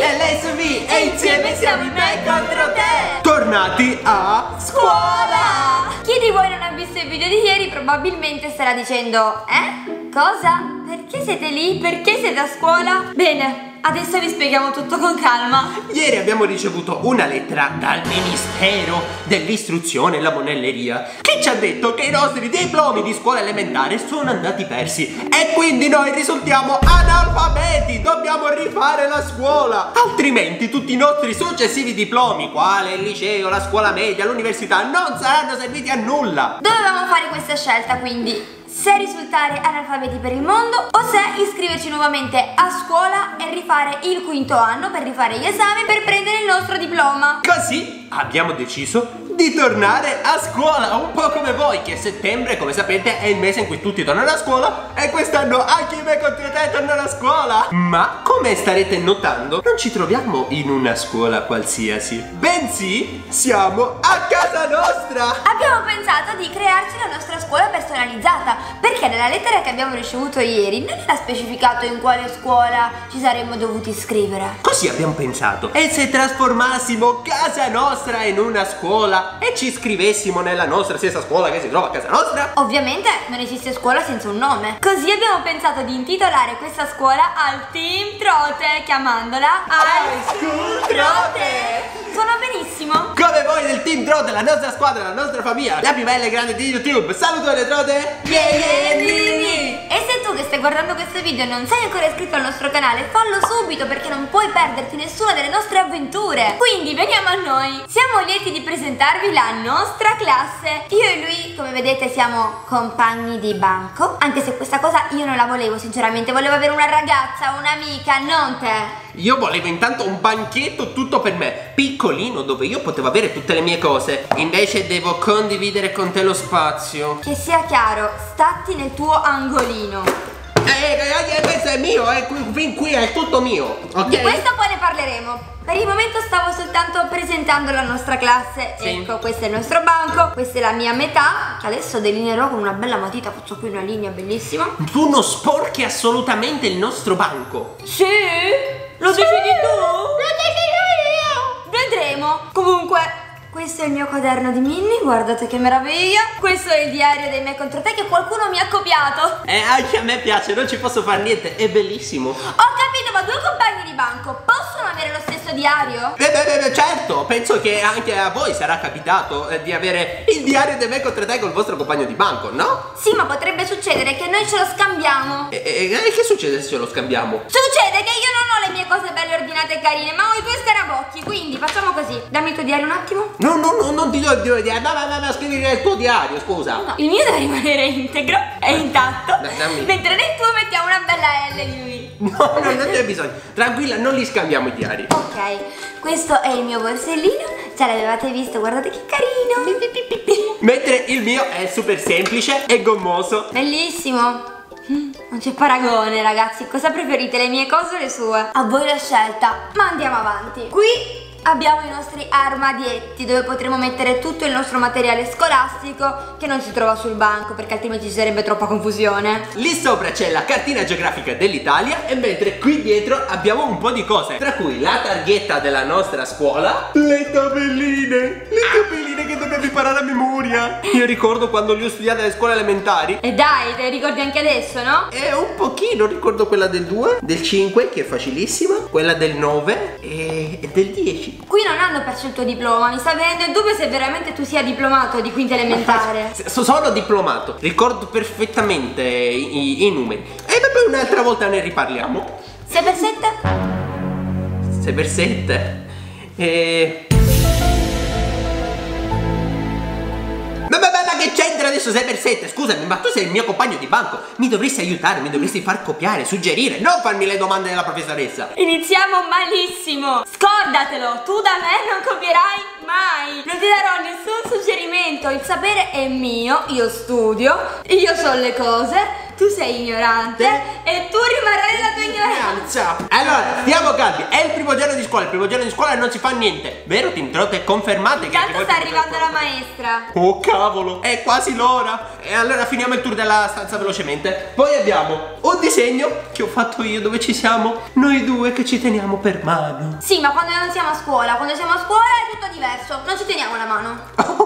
è l'SV e insieme siamo in me contro te. Tornati a scuola! Chi di voi non ha visto il video di ieri probabilmente starà dicendo: cosa? Perché siete lì? Perché siete a scuola? Bene, adesso vi spieghiamo tutto con calma. Ieri abbiamo ricevuto una lettera dal Ministero dell'Istruzione e la Monelleria che ci ha detto che i nostri diplomi di scuola elementare sono andati persi e quindi noi risultiamo analfabeti. Dobbiamo rifare la scuola, altrimenti tutti i nostri successivi diplomi, quale il liceo, la scuola media, l'università, non saranno serviti a nulla. Dovevamo fare questa scelta, quindi se risultare analfabeti per il mondo o se iscriverci nuovamente a scuola e rifare il quinto anno per rifare gli esami per prendere il nostro diploma. Così abbiamo deciso di tornare a scuola, un po' come voi, che settembre, come sapete, è il mese in cui tutti tornano a scuola e quest'anno anche me contro te tornano a scuola. Ma come starete notando, non ci troviamo in una scuola qualsiasi, bensì siamo a casa nostra. Abbiamo pensato di crearci la nostra scuola personalizzata, perché nella lettera che abbiamo ricevuto ieri non era specificato in quale scuola ci saremmo dovuti iscrivere. Così abbiamo pensato, e se trasformassimo casa nostra in una scuola e ci iscrivessimo nella nostra stessa scuola che si trova a casa nostra? Ovviamente non esiste scuola senza un nome. Così abbiamo pensato di intitolare questa scuola al Team Trote, chiamandola High School Trote. Suona benissimo. Come voi del Team Trote, la nostra squadra, la nostra famiglia, la più bella e grande di YouTube. Salutone Trote! E se tu che stai guardando questo video non sei ancora iscritto al nostro canale, fallo subito perché non puoi perderti nessuna delle nostre avventure. Quindi veniamo a noi. Siamo lieti di presentarvi la nostra classe. Io e lui, come vedete, siamo compagni di banco, anche se questa cosa io non la volevo sinceramente. Volevo avere una ragazza, un'amica, non te. Io volevo intanto un banchetto tutto per me, piccolino, dove io potevo avere tutte le mie cose. Invece devo condividere con te lo spazio. Che sia chiaro, statti nel tuo angolino. Questo è mio, fin qui è tutto mio, ok? Di questo poi ne parleremo. Per il momento stavo soltanto presentando la nostra classe. Sì. Ecco, questo è il nostro banco, questa è la mia metà, che adesso delineerò con una bella matita, faccio qui una linea bellissima. Tu non sporchi assolutamente il nostro banco. Sì? Lo decidi tu? Lo decido io! Vedremo. Comunque, questo è il mio quaderno di Minnie, guardate che meraviglia. Questo è il diario dei me contro te che qualcuno mi ha copiato. Anche a me piace, non ci posso fare niente, è bellissimo. Ho capito, ma due compagni di banco possono avere lo stesso diario? Certo, penso che anche a voi sarà capitato di avere il diario dei me contro te col vostro compagno di banco, no? Sì, ma potrebbe succedere che noi ce lo scambiamo. E che succede se ce lo scambiamo? Succede che io non ho le mie cose belle ordinate e carine, ma ho i tuoi scarabocchi, quindi facciamo così. Dammi il tuo diario un attimo. No, non ti do il diario, ma scrivi il tuo diario, scusa. No, il mio deve rimanere integro e intatto. Dammi. Mentre nel tuo mettiamo una bella L di lui. No, non c'è bisogno. Tranquilla, non li scambiamo i diari. Ok, questo è il mio borsellino. Già l'avevate visto, guardate che carino. Mentre il mio è super semplice e gommoso. Bellissimo. Non c'è paragone, ragazzi. Cosa preferite, le mie cose o le sue? A voi la scelta, ma andiamo avanti. Qui abbiamo i nostri armadietti dove potremo mettere tutto il nostro materiale scolastico che non si trova sul banco, perché altrimenti ci sarebbe troppa confusione. Lì sopra c'è la cartina geografica dell'Italia e mentre qui dietro abbiamo un po' di cose, tra cui la targhetta della nostra scuola, le tabelline che dobbiamo imparare a memoria. Io ricordo quando li ho studiate alle scuole elementari. E dai, te le ricordi anche adesso, no? E un pochino ricordo quella del 2, del 5 che è facilissima, quella del 9 e del 10. Qui non hanno perso il tuo diploma, mi sta venendo il dubbio se veramente tu sia diplomato di quinta elementare. Sono diplomato, ricordo perfettamente i numeri. E poi un'altra volta ne riparliamo. 6 per 7? 6 per 7 Ma che c'entra adesso 6 per 7? Scusami, ma tu sei il mio compagno di banco. Mi dovresti aiutare, mi dovresti far copiare, suggerire, non farmi le domande della professoressa. Iniziamo malissimo. Scordatelo, tu da me non copierai mai. Non ti darò nessun suggerimento. Il sapere è mio, io studio, io so le cose. tu sei ignorante e tu rimarrai nella tua ignoranza. Allora, stiamo calmi, è il primo giorno di scuola, il primo giorno di scuola non si fa niente. Vero Tintrote? Confermate che Intanto sta arrivando la maestra. Oh cavolo, è quasi l'ora. E allora finiamo il tour della stanza velocemente. Poi abbiamo un disegno che ho fatto io, dove ci siamo noi due che ci teniamo per mano. Sì, ma quando non siamo a scuola, quando siamo a scuola è tutto diverso, non ci teniamo la mano.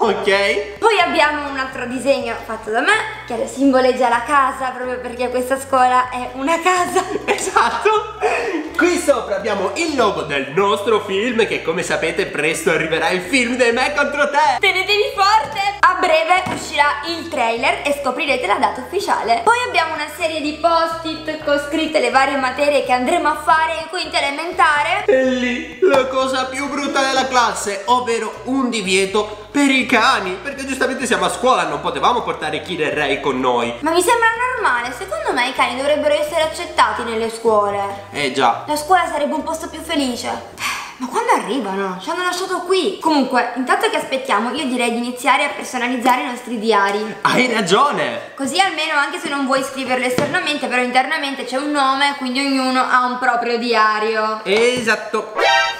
Ok. Poi abbiamo un altro disegno fatto da me che simboleggia la casa, proprio perché questa scuola è una casa. Esatto. Qui sopra abbiamo il logo del nostro film, che come sapete presto arriverà il film di Me contro te. Tenetevi forte! A breve uscirà il trailer e scoprirete la data ufficiale. Poi abbiamo una serie di post-it con scritte le varie materie che andremo a fare in quinta elementare. E lì la cosa più brutta della classe, ovvero un divieto per i cani, perché giustamente siamo a scuola, non potevamo portare Kira e Ray con noi. Ma mi sembra normale, secondo me i cani dovrebbero essere accettati nelle scuole. Già. La scuola sarebbe un posto più felice. Ma quando arrivano? Ci hanno lasciato qui. Comunque, intanto che aspettiamo, io direi di iniziare a personalizzare i nostri diari. Hai ragione. Così almeno, anche se non vuoi scriverlo esternamente, però internamente c'è un nome, quindi ognuno ha un proprio diario. Esatto.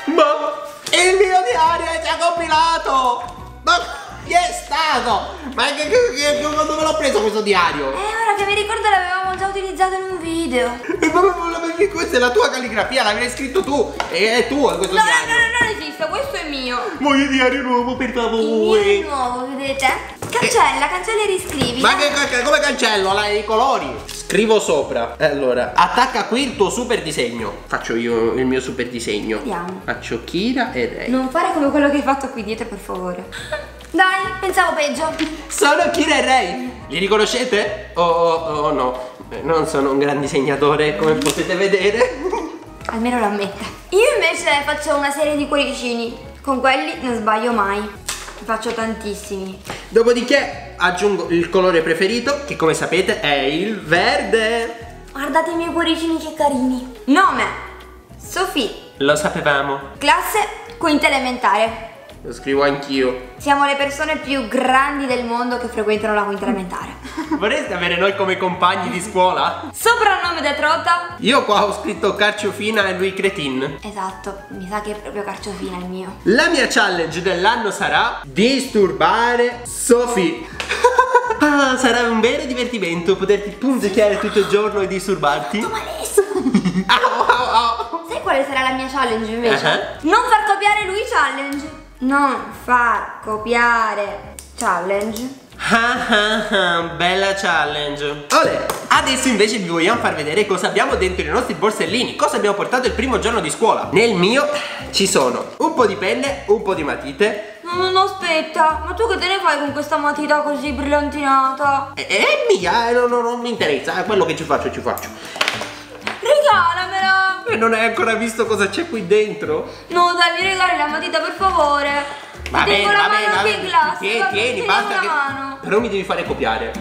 Ma il mio diario è già compilato. Ma chi è stato? Ma dove l'ho preso questo diario? Ora che mi ricordo l'avevamo già utilizzato in un video. Questa è la tua calligrafia, l'avrei scritto tu. È tuo questo diario. No, non esiste, questo è mio. Voglio diario nuovo per Il mio favore. è nuovo, vedete? Cancella e riscrivi. Ma come cancello? I colori. Scrivo sopra. Allora, attacca qui il tuo super disegno. Faccio io il mio super disegno. Vediamo. Faccio Kira e Ray. Non fare come quello che hai fatto qui dietro, per favore. Dai, pensavo peggio. Sono Kira e Ray. Li riconoscete? Oh no. Non sono un gran disegnatore, come potete vedere. Almeno lo ammetta. Io invece faccio una serie di cuoricini. Con quelli non sbaglio mai. Ne faccio tantissimi. Dopodiché aggiungo il colore preferito, che come sapete è il verde. Guardate i miei cuoricini che carini. Nome: Sofì. Lo sapevamo. Classe: quinta elementare. Lo scrivo anch'io. Siamo le persone più grandi del mondo che frequentano la quinta elementare. Vorreste avere noi come compagni di scuola? Soprannome da trota? Io qua ho scritto Carciofina e lui Cretin. Esatto, mi sa che è proprio Carciofina il mio. La mia challenge dell'anno sarà disturbare Sofì. Sarà un vero divertimento poterti punzecchiare tutto il giorno e disturbarti. Tutto malissimo. Sai quale sarà la mia challenge invece? Non far copiare lui challenge. Non far copiare challenge. Bella challenge. Olè, adesso invece vi vogliamo far vedere cosa abbiamo dentro i nostri borsellini. Cosa abbiamo portato il primo giorno di scuola. Nel mio ci sono un po' di penne, un po' di matite. No, aspetta, ma tu che te ne fai con questa matita così brillantinata? È mia, non mi interessa, è quello che ci faccio. Regalamela. E non hai ancora visto cosa c'è qui dentro? No, dai, mi regali la matita per favore. Va bene, tengo la mano anche in classe. Tieni, basta che... mano. Però mi devi fare copiare.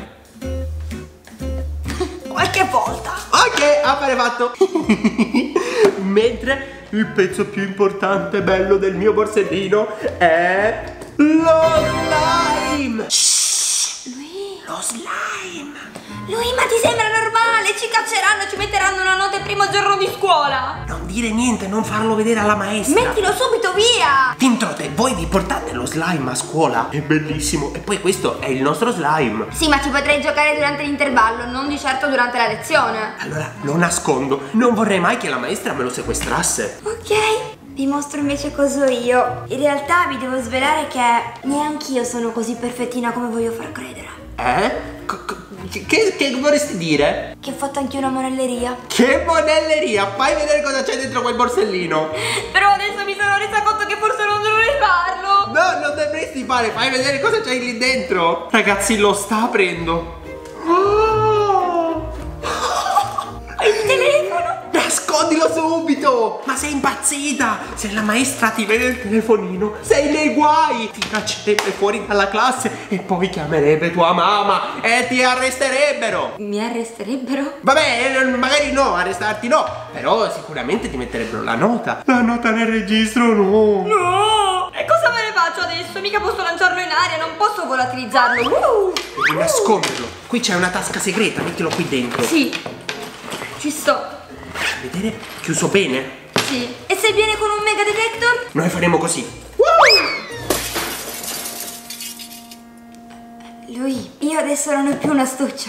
Qualche volta. Ok, affare fatto. Mentre il pezzo più importante e bello del mio borsellino è lo slime. Lo slime. Lui, ma ti sembra normale? Ci cacceranno, ci metteranno una nota il primo giorno di scuola. Non dire niente, non farlo vedere alla maestra. Mettilo subito via. Tintrote, voi vi portate lo slime a scuola? È bellissimo. E poi questo è il nostro slime. Sì, ma ci potrei giocare durante l'intervallo, non di certo durante la lezione. Allora, lo nascondo. Non vorrei mai che la maestra me lo sequestrasse. Ok, vi mostro invece cosa ho io. In realtà vi devo svelare che neanch'io sono così perfettina come voglio far credere. Che vorresti dire? Che ho fatto anche una monelleria. Che monelleria! Fai vedere cosa c'è dentro quel borsellino. Però adesso mi sono resa conto che forse non dovrei farlo. No, non dovresti fare. Fai vedere cosa c'è lì dentro. Ragazzi, lo sta aprendo. Il telefono. Nascondilo subito. Ma sei impazzita. Se la maestra ti vede il telefonino, sei nei guai. Ti caccerebbe fuori dalla classe e poi chiamerebbe tua mamma e ti arresterebbero. Mi arresterebbero? Vabbè, magari no, arrestarti no, però sicuramente ti metterebbero la nota. La nota nel registro no. No. E cosa me ne faccio adesso? adesso? Mica posso lanciarlo in aria, non posso volatilizzarlo. Devi nasconderlo. Qui c'è una tasca segreta, mettilo qui dentro. Sì, ci sto. Vedere? Chiuso bene? Sì. E se viene con un mega detector? Noi faremo così. Lui, io adesso non ho più un astuccio.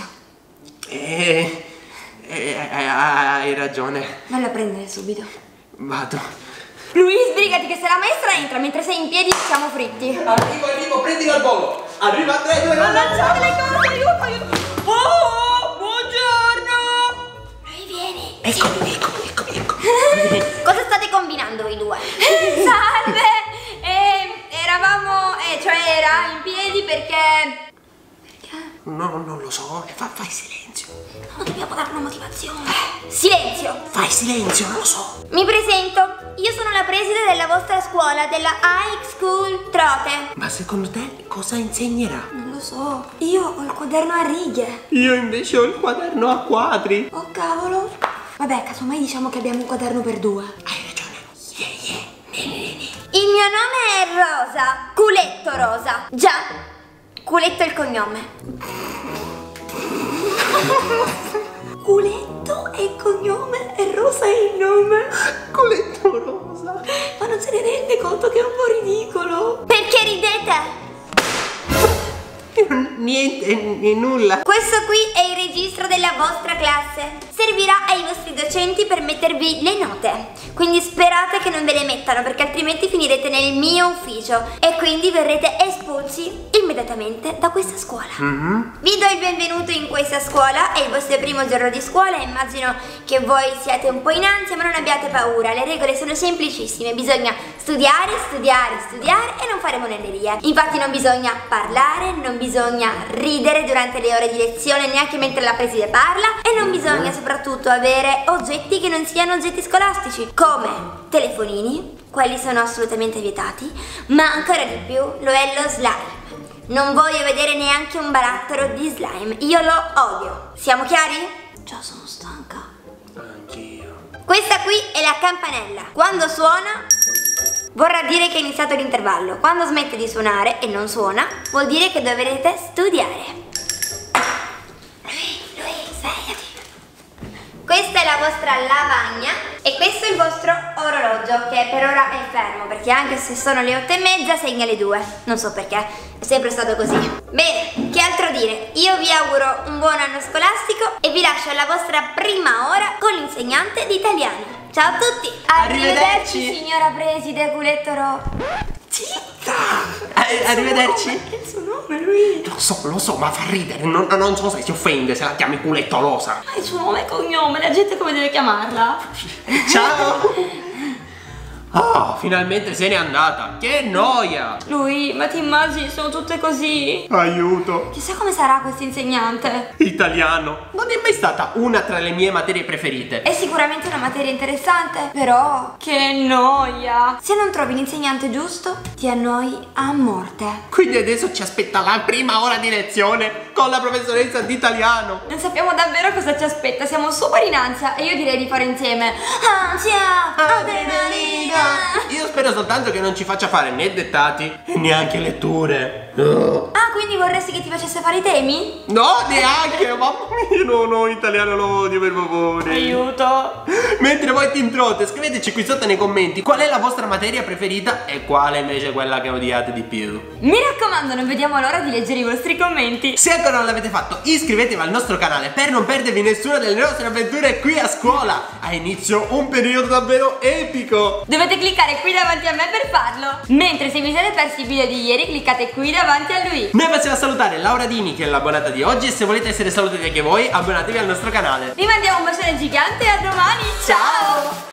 Hai ragione. Vallo a prendere subito. Vado. Lui, sbrigati che se la maestra entra mentre sei in piedi siamo fritti. Arrivo, prendilo al volo. Arriva 3, 2, 1. Ma lanciate le cose, aiuto. Oh, buongiorno. Lui, vieni. Eccomi. Cosa state combinando voi due? Salve. Eravamo, era in piedi perché... No, non lo so. Fai silenzio. No, dobbiamo dare una motivazione. Silenzio. Fai silenzio, non lo so. Mi presento. Io sono la preside della vostra scuola, della High School Trote. Ma secondo te cosa insegnerà? Non lo so. Io ho il quaderno a righe. Io invece ho il quaderno a quadri. Oh cavolo. Vabbè, casomai diciamo che abbiamo un quaderno per due. Hai ragione. Neni. Il mio nome è Rosa. Culetto Rosa. Già. Culetto è il cognome. Culetto è il cognome e Rosa è il nome. Culetto rosa. Ma non se ne rende conto che è un po' ridicolo. Perché ridete? Niente, nulla. Questo qui è il registro della vostra classe. Servirà ai vostri docenti per mettervi le note. Quindi sperate che non ve le mettano, perché altrimenti finirete nel mio ufficio e quindi verrete espulsi immediatamente da questa scuola. Vi do il benvenuto in questa scuola. È il vostro primo giorno di scuola. Immagino che voi siate un po' in ansia, ma non abbiate paura. Le regole sono semplicissime. Bisogna studiare e non fare monellerie. Infatti non bisogna parlare, non bisogna ridere durante le ore di lezione, neanche mentre la preside parla, e non bisogna soprattutto avere oggetti che non siano oggetti scolastici, come telefonini. Quelli sono assolutamente vietati, ma ancora di più lo è lo slime. Non voglio vedere neanche un barattolo di slime, io lo odio. Siamo chiari? Già sono stanca. Anch'io. Questa qui è la campanella. Quando suona vorrà dire che è iniziato l'intervallo. Quando smette di suonare e non suona, vuol dire che dovrete studiare. Lui, svegliati. Questa è la vostra lavagna e questo è il vostro orologio, che per ora è fermo, perché anche se sono le 8:30 segna le 2. Non so perché, è sempre stato così. Bene, che altro dire? Io vi auguro un buon anno scolastico e vi lascio alla vostra prima ora con l'insegnante di italiano. Ciao a tutti! Arrivederci, signora preside Culetto. Zitta! Arrivederci. È il suo nome, lui. Lo so, ma fa ridere. Non so se si offende se la chiami Culetto rosa. Ma il suo nome e cognome, la gente come deve chiamarla? Ciao! Oh, finalmente se n'è andata. Che noia! Lui, ma ti immagini, sono tutte così? Aiuto! Chissà come sarà questo insegnante. Italiano non è mai stata una tra le mie materie preferite. È sicuramente una materia interessante, però che noia. Se non trovi l'insegnante giusto, ti annoi a morte. Quindi adesso ci aspetta la prima ora di lezione con la professoressa di italiano. Non sappiamo davvero cosa ci aspetta, siamo super in ansia e io direi di fare insieme ansia, adrenalina. Io spero soltanto che non ci faccia fare né dettati e neanche letture. Ah, quindi vorresti che ti facesse fare i temi? No, neanche, mamma mia, no, italiano lo odio, per favore. Aiuto. Mentre voi Team Trote, scriveteci qui sotto nei commenti qual è la vostra materia preferita e quale invece è quella che odiate di più. Mi raccomando, non vediamo l'ora di leggere i vostri commenti. Se ancora non l'avete fatto, iscrivetevi al nostro canale per non perdervi nessuna delle nostre avventure qui a scuola. Ha inizio un periodo davvero epico. Dovete cliccare qui davanti a me per farlo. Mentre se vi siete persi il video di ieri, cliccate qui davanti a lui. Noi passiamo a salutare Laura Dini, che è l'abbonata di oggi, e se volete essere salutati anche voi, abbonatevi al nostro canale. Vi mandiamo un bacione gigante e a domani. Ciao!